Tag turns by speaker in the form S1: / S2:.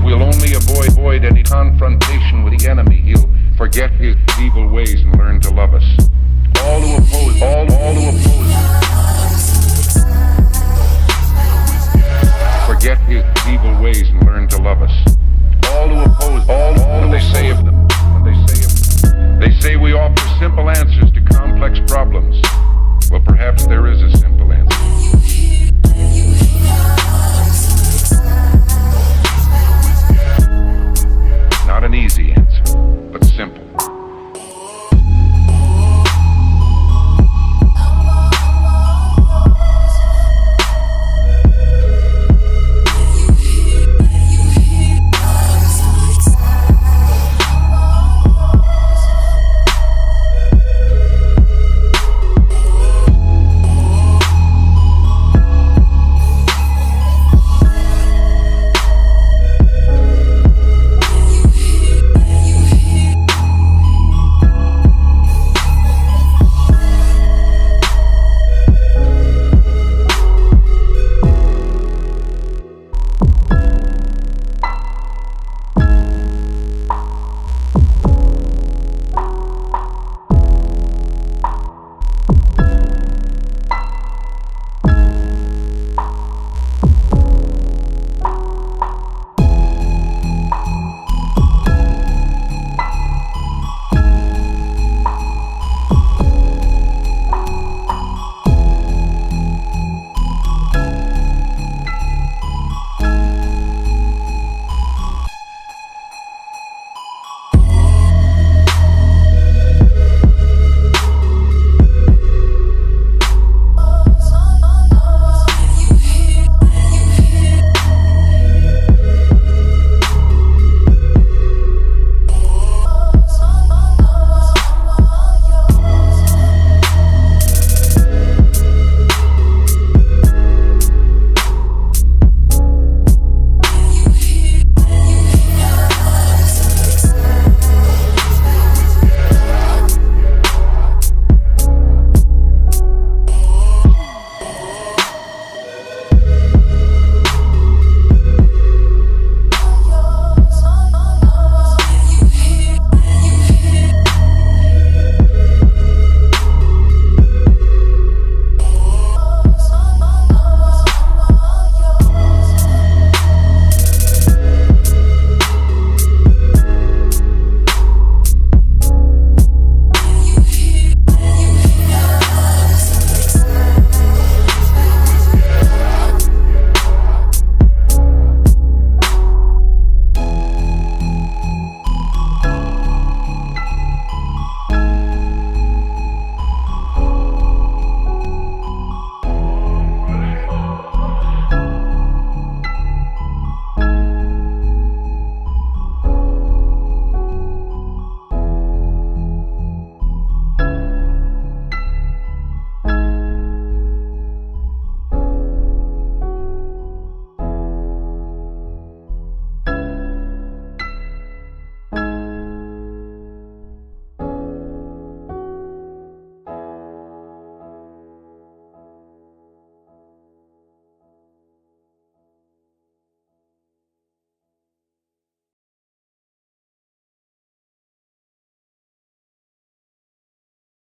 S1: We'll only avoid any confrontation with the enemy. He'll forget his evil ways and learn to love us. All who oppose, all who oppose, forget his evil ways and learn to love us. All who oppose, all they say of them, they say we offer simple answers to complex problems. Well, perhaps there is a simple answer.